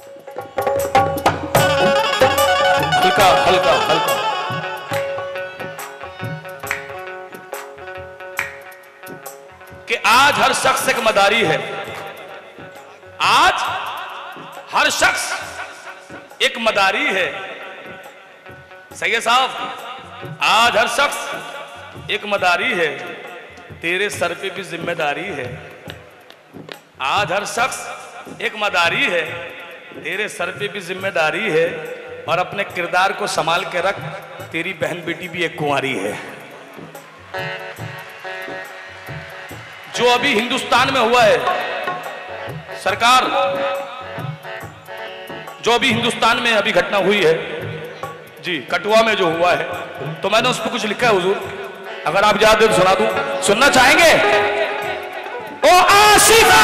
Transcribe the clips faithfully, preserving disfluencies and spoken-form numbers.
हल्का हल्का हल्का। कि आज हर शख्स एक मदारी है, आज हर शख्स एक मदारी है। सैयद साहब, आज हर शख्स एक मदारी है, तेरे सर पे भी जिम्मेदारी है। आज हर शख्स एक मदारी है, तेरे सर पे भी जिम्मेदारी है। और अपने किरदार को संभाल के रख, तेरी बहन बेटी भी एक कुंवारी है। जो अभी हिंदुस्तान में हुआ है सरकार, जो अभी हिंदुस्तान में अभी घटना हुई है जी, कठुआ में जो हुआ है, तो मैंने उस पर कुछ लिखा है हुजूर, अगर आप याद है तो सुना दूं। सुनना चाहेंगे? ओ आशिफा,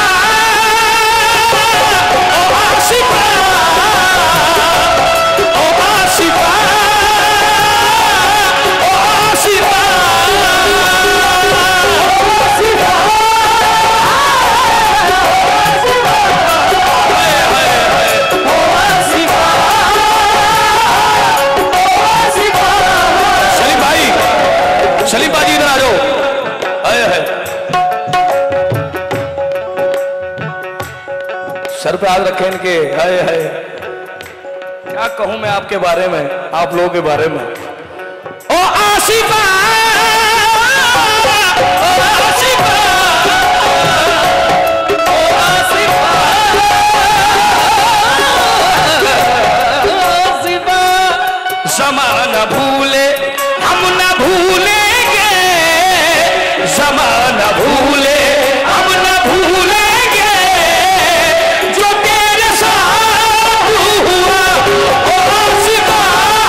ओ आशिफा, ओ आशिफा, ओ आशिफा, सलीम बाजी इधर आ जाओ। आए है सर पे हाथ रखे इनके। आए है क्या कहूं मैं आपके बारे में, आप लोगों के बारे में। ओ आसिफा, ओ आसिफा, ओ आसिफा, आसिफा। ज़माना भूले हम न भूले, ज़माना भूले हम न भूलेंगे, जो तेरे साथ हुआ। ओ आसिफा,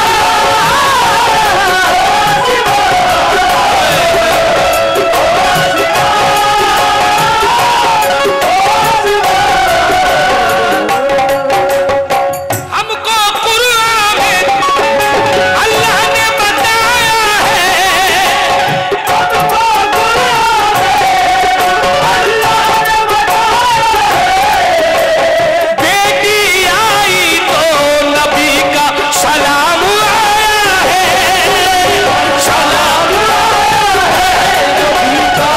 हमको कुरान में अल्लाह ने बताया है, बेटी आई तो नबी का सलाम आया है, सलाम आया है नबी का।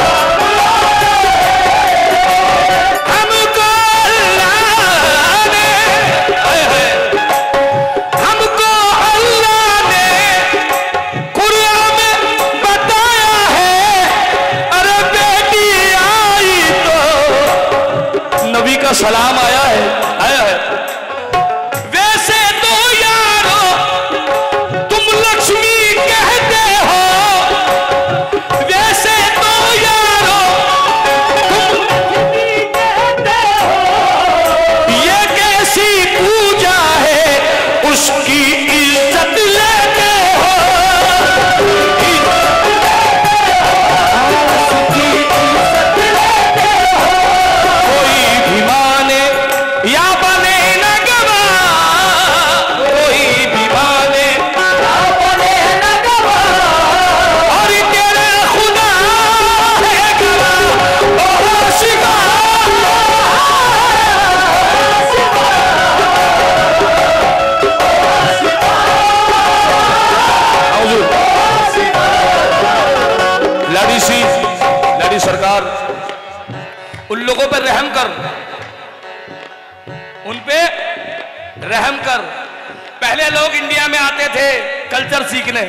हमको अल्लाह ने, हमको अल्लाह ने कुरान में बताया है, अरे बेटी आई तो नबी का सलाम आया है, आया है। वैसे तो यारो तुम लक्ष्मी कहते हो, वैसे तो यारो तुम लक्ष्मी कहते हो, ये कैसी पूजा है, उसकी इज्जत लेते हो, उसकी इज्जत लेते हो। कोई भी माने या बने न गवाह, कोई भी माने या बने न गवाह, और तेरे खुदा है गवाह। ओ आशिफा, लाडी सी, लाडी सरकार, उन लोगों पर रहम कर, उन पे रहम कर। पहले लोग इंडिया में आते थे कल्चर सीखने,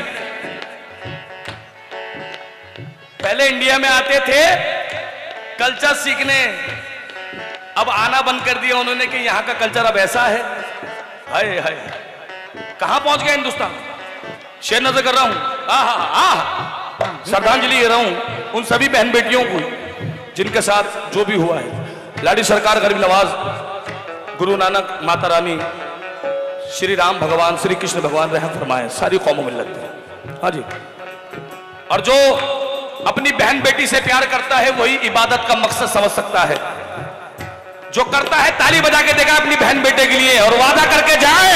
पहले इंडिया में आते थे कल्चर सीखने, अब आना बंद कर दिया उन्होंने कि यहां का कल्चर अब ऐसा है। हाय हाय, कहां पहुंच गया हिंदुस्तान। शेर नजर कर रहा हूं, आहा आहा, श्रद्धांजलि दे रहा हूं उन सभी बहन बेटियों को जिनके साथ जो भी हुआ है। लाडी सरकार गरीब नवाज, गुरु नानक, माता रानी, श्री राम भगवान, श्री कृष्ण भगवान रहम फरमाए सारी कौमों में लगते हैं। हाँ जी, और जो अपनी बहन बेटी से प्यार करता है वही इबादत का मकसद समझ सकता है। जो करता है ताली बजा के देगा अपनी बहन बेटे के लिए और वादा करके जाए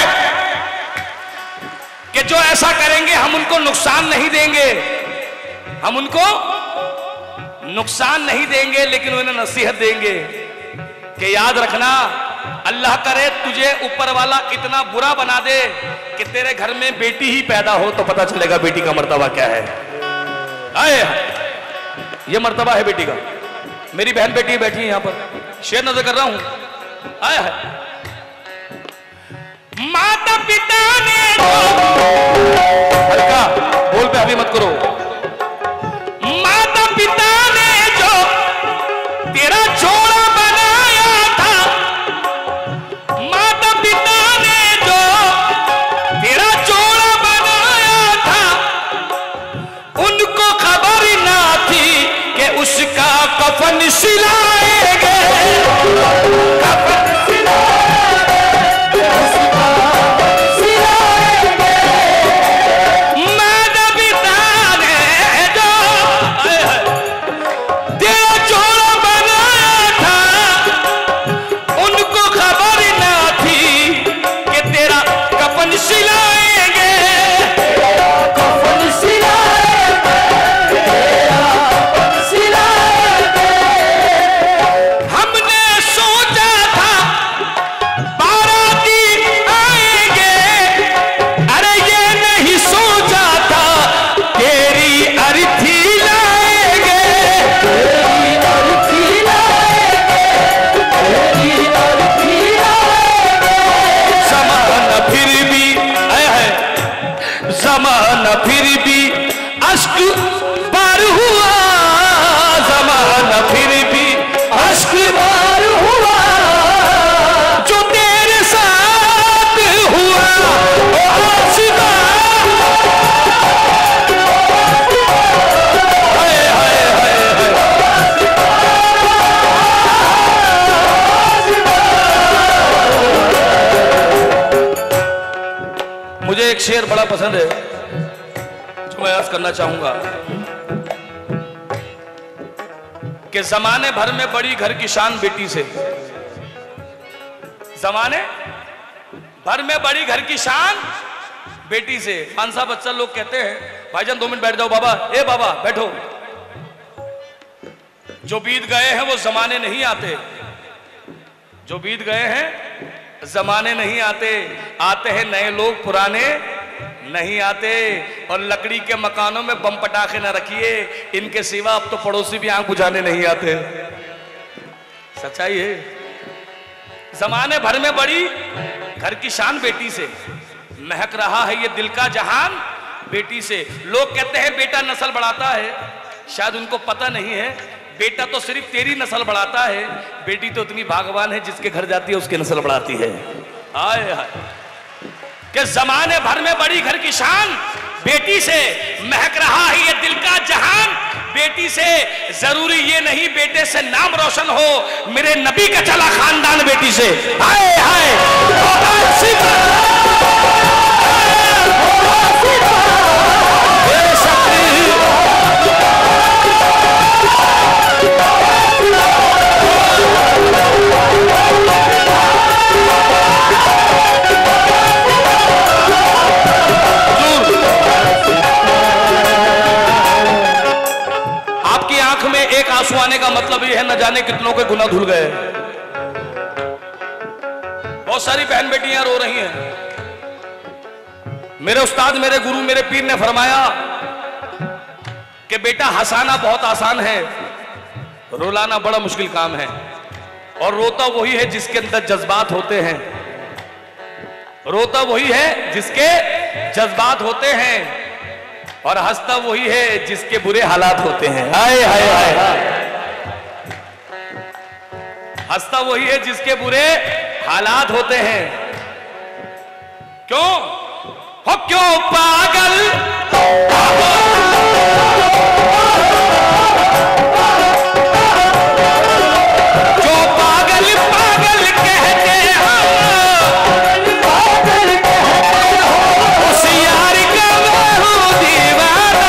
कि जो ऐसा करेंगे हम उनको नुकसान नहीं देंगे, हम उनको नुकसान नहीं देंगे, लेकिन उन्हें नसीहत देंगे कि याद रखना अल्लाह करे तुझे ऊपर वाला इतना बुरा बना दे कि तेरे घर में बेटी ही पैदा हो तो पता चलेगा बेटी का मर्तबा क्या है। आए ये मर्तबा है बेटी का। मेरी बहन बेटी बैठी है यहां पर, शेर नजर कर रहा हूं। आए है माता पिता ने हल्का बोल पे अभी मत करो। माता पिता ने जो तेरा जोड़ा बनाया था, माता पिता ने जो तेरा जोड़ा बनाया था, उनको खबर ना थी कि उसका कफन सिलाएंगे, कफन शेर बड़ा पसंद है जो मैं आज करना चाहूंगा कि जमाने भर में बड़ी घर की शान बेटी से, जमाने भर में बड़ी घर की शान बेटी से। पांच साहब बच्चा लोग कहते हैं भाईजान दो मिनट बैठ जाओ बाबा, ए बाबा बैठो। जो बीत गए हैं वो जमाने नहीं आते, जो बीत गए हैं जमाने नहीं आते, आते हैं नए लोग पुराने नहीं आते। और लकड़ी के मकानों में बम पटाखे न रखिए, इनके सिवा अब तो पड़ोसी भी आंख बुझाने नहीं आते। सच्चाई है। जमाने भर में बड़ी घर की शान बेटी से, महक रहा है ये दिल का जहान बेटी से। लोग कहते हैं बेटा नस्ल बढ़ाता है, शायद उनको पता नहीं है बेटा तो सिर्फ तेरी नस्ल बढ़ाता है, बेटी तो इतनी भागवान है जिसके घर जाती है उसकी नस्ल बढ़ाती है। हाय हाय कि जमाने भर में बड़ी घर की शान बेटी से, महक रहा है ये दिल का जहान बेटी से। जरूरी ये नहीं बेटे से नाम रोशन हो, मेरे नबी का चला खानदान बेटी से। हाय हाय आंसू आने का मतलब ये है न जाने कितनों के गुनाह धुल गए। बहुत सारी बहन बेटियां रो रही हैं। मेरे उस्ताद, मेरे गुरु, मेरे पीर ने फरमाया कि बेटा हंसाना बहुत आसान है, रुलाना बड़ा मुश्किल काम है। और रोता वही है जिसके अंदर जज्बात होते हैं, रोता वही है जिसके जज्बात होते हैं, और हंसता वही है जिसके बुरे हालात होते हैं। हाय हाय हाय हंसता वही है जिसके बुरे हालात होते हैं। क्यों हो क्यों पागल जो पागल पागल कहते हो, पागल कहते हो उस यार का मैं हूं दीवाना,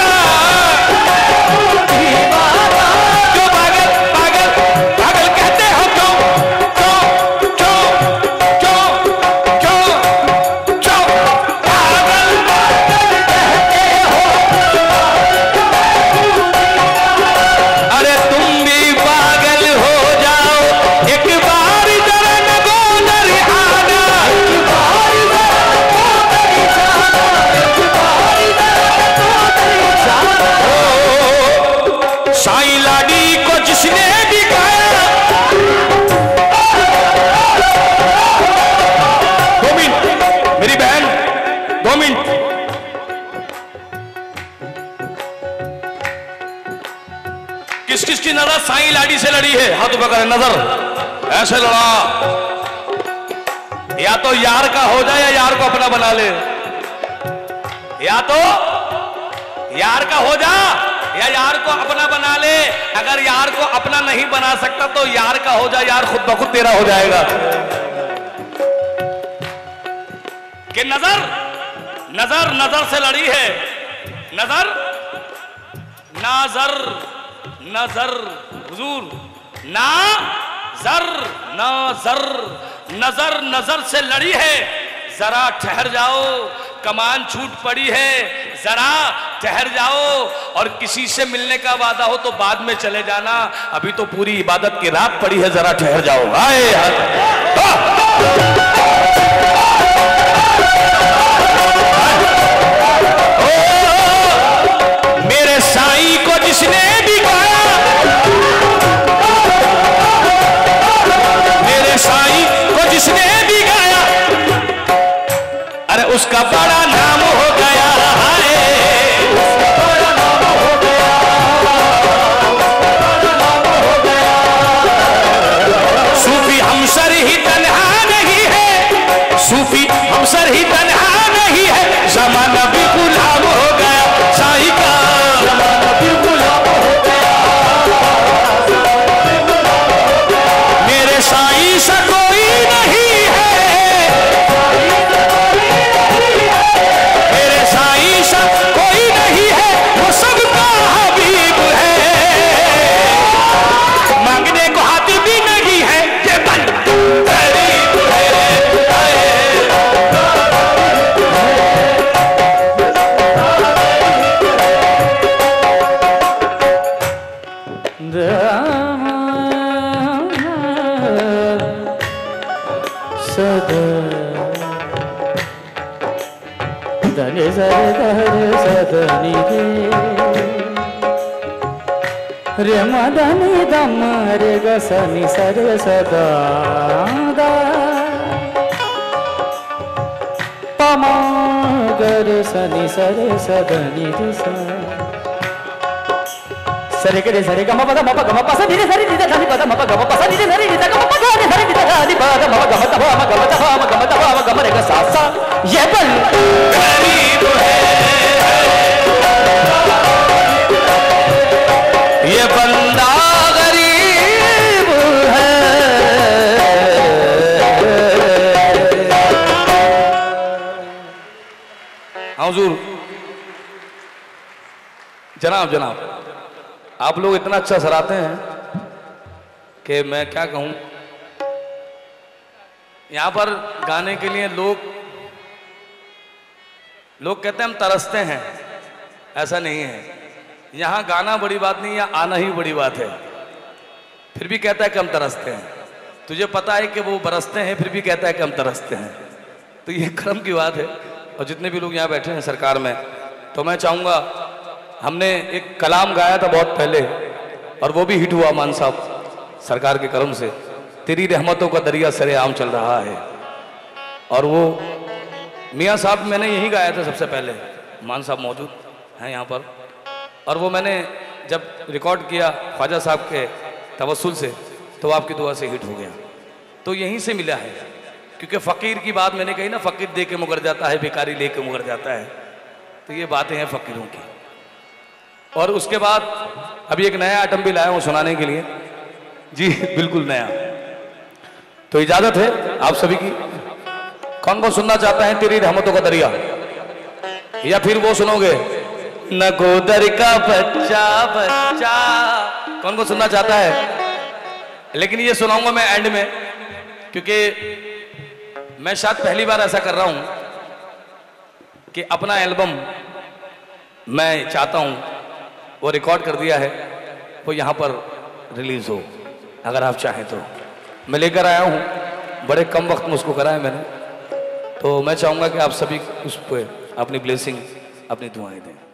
दीवाना जो पागल पागल पागल कहते हो। क्यों क्यों क्यों क्यों क्यों क्यों पागल पागल कहते गाड़ी से लड़ी है, हाथ पकड़े, नजर ऐसे लड़ा। या तो यार का हो जाए या यार को अपना बना ले, या तो यार का हो जा या यार को अपना बना ले। अगर यार को अपना नहीं बना सकता तो यार का हो जा, यार खुद ब खुद तेरा हो जाएगा। कि नजर नजर नजर से लड़ी है, नजर नाजर नजर हुजूर नाजर नाजर नजर नजर से लड़ी है। जरा ठहर जाओ, कमान छूट पड़ी है, जरा ठहर जाओ। और किसी से मिलने का वादा हो तो बाद में चले जाना, अभी तो पूरी इबादत की रात पड़ी है, जरा ठहर जाओ। आए मेरे साईं को जिसने भी गाया, मेरे साईं को जिसने भी गाया, अरे उसका बड़ा नाम हो गया है, उसका बड़ा नाम हो गया, नाम हो गया। सूफी हमसर ही तन्हा नहीं है, सूफी हमसर ही तन्हा नहीं है, ज़माना भी गुलाम हो गया साईं का, ज़माना भी गुलाम हो गया, मेरे साईं सा कोई नहीं है, मेरे साईं सा कोई नहीं है, वो सबका हबीब है। मांगने को हाथ भी नहीं है, ये बन गरीब है। धनी सरे धरे सदनी रे रे मदनी दम रे गसनी सरे सदा पमा गर सनी सरे सदनी रे सरे करे सरे गम पद मप गम पस धीरे सरे धीरे धनी पद मप गम पस धीरे सरे धीरे गम पद धीरे सरे धीरे धनी पद मप गम तब मप गम तब मप गम तब मप गम रे ग सा सा ये बल गरीब है, ये बंदा गरीब है। हुजूर जनाब जनाब आप लोग इतना अच्छा सराहते हैं कि मैं क्या कहूं। यहां पर गाने के लिए लोग लोग कहते हैं हम तरसते हैं, ऐसा नहीं है। यहाँ गाना बड़ी बात नहीं है, आना ही बड़ी बात है। फिर भी कहता है कि हम तरसते हैं। तुझे पता है कि वो बरसते हैं, फिर भी कहता है कि हम तरसते हैं। तो ये कर्म की बात है। और जितने भी लोग यहाँ बैठे हैं सरकार में, तो मैं चाहूँगा, हमने एक कलाम गाया था बहुत पहले और वो भी हिट हुआ मान साहब सरकार के कर्म से। तेरी रहमतों का दरिया सरेआम चल रहा है। और वो मियाँ साहब मैंने यही गाया था सबसे पहले, मान साहब मौजूद हैं यहाँ पर। और वो मैंने जब रिकॉर्ड किया ख्वाजा साहब के तवस्सुल से, तो आपकी दुआ से हिट हो गया। तो यहीं से मिला है, क्योंकि फ़कीर की बात मैंने कही ना, फ़कीर दे के मुकर जाता है, भिखारी ले के मुकर जाता है। तो ये बातें हैं फ़कीरों की। और उसके बाद अभी एक नया आइटम भी लाया हूँ सुनाने के लिए। जी बिल्कुल नया। तो इजाज़त है आप सभी की। कौन कौन सुनना चाहता है तेरी रहमतों का दरिया, या फिर वो सुनोगे नगोदर का बच्चा बच्चा? कौन कौन सुनना चाहता है? लेकिन ये सुनाऊंगा मैं एंड में, क्योंकि मैं शायद पहली बार ऐसा कर रहा हूं कि अपना एल्बम मैं चाहता हूं वो रिकॉर्ड कर दिया है, वो यहाँ पर रिलीज हो। अगर आप चाहें तो मैं लेकर आया हूँ, बड़े कम वक्त में उसको करा है मैंने। तो मैं चाहूँगा कि आप सभी उस पर अपनी ब्लेसिंग, अपनी दुआएं दें।